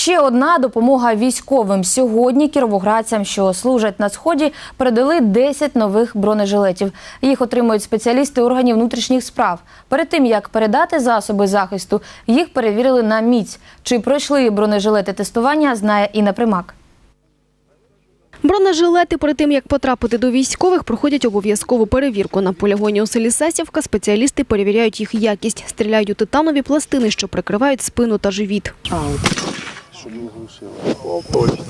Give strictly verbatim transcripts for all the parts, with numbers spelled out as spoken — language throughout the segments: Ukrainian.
ще одна допомога військовим. Сьогодні кіровоградцям, що служать на Сході, передали десять нових бронежилетів. Їх отримують спеціалісти органів внутрішніх справ. Перед тим, як передати засоби захисту, їх перевірили на міць. Чи пройшли бронежилети тестування, знає Інна Примак. Бронежилети перед тим, як потрапити до військових, проходять обов'язкову перевірку. На полігоні у селі Сасівка спеціалісти перевіряють їх якість. Стріляють у титанові пластини, що прикривають спину та живіт. А, от. Щоб не глушило. Точно.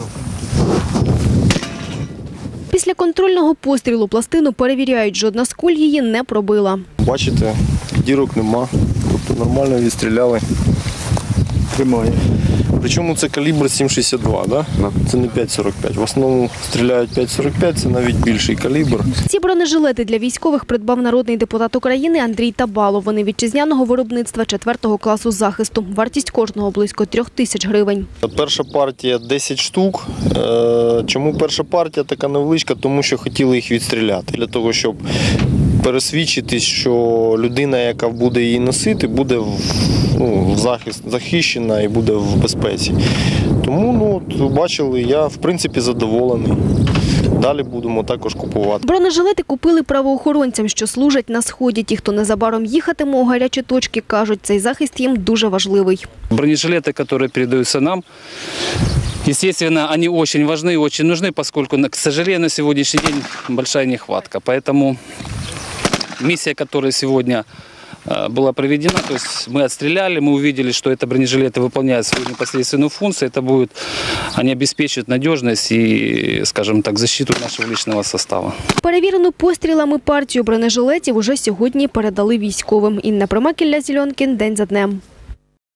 Після контрольного пострілу пластину перевіряють. Жодна з куль її не пробила. Бачите, дірок нема. Тобто нормально відстріляли. Тримає. Причому це калібр сім шістдесят два, да? Це не п'ять сорок п'ять. В основному стріляють п'ять сорок п'ять, це навіть більший калібр. Ці бронежилети для військових придбав народний депутат України Андрій Табало. Вони вітчизняного виробництва четвертого класу захисту. Вартість кожного близько трьох тисяч гривень. Перша партія десять штук. Чому перша партія така невеличка? Тому що хотіли їх відстріляти. Для того, щоб пересвідчитись, що людина, яка буде її носити, буде в, ну, захист, захищена і буде в безпеці. Тому, ну, от, бачили, я в принципі задоволений. Далі будемо також купувати. Бронежилети купили правоохоронцям, що служать на Сході. Ті, хто незабаром їхатиме у гарячі точки, кажуть, цей захист їм дуже важливий. Бронежилети, які передаються нам, естественно, они очень важны и очень нужны, поскольку, к сожалению, на сегодняшний день большая нехватка. Поэтому миссия, которая сегодня была проведена, то есть мы отстреляли, мы увидели, что это бронежилеты выполняют свою непосредственную функцию, это будет, они обеспечат надежность и, скажем так, защиту нашего личного состава. Перевірену пострілами партію бронежилетів уже сьогодні передали військовим. Інна Примак, Ілля Зеленкін, день за днем.